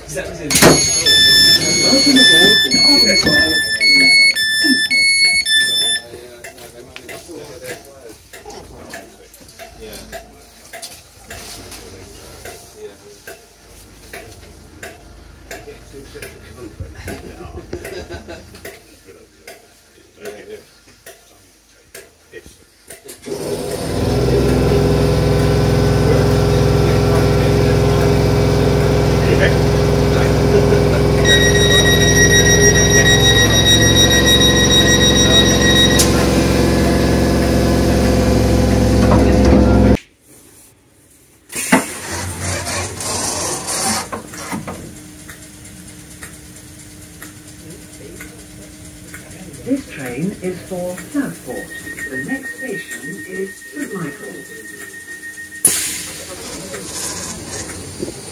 Welcome aboard the Onboard. This train is for Southport. The next station is St Michael.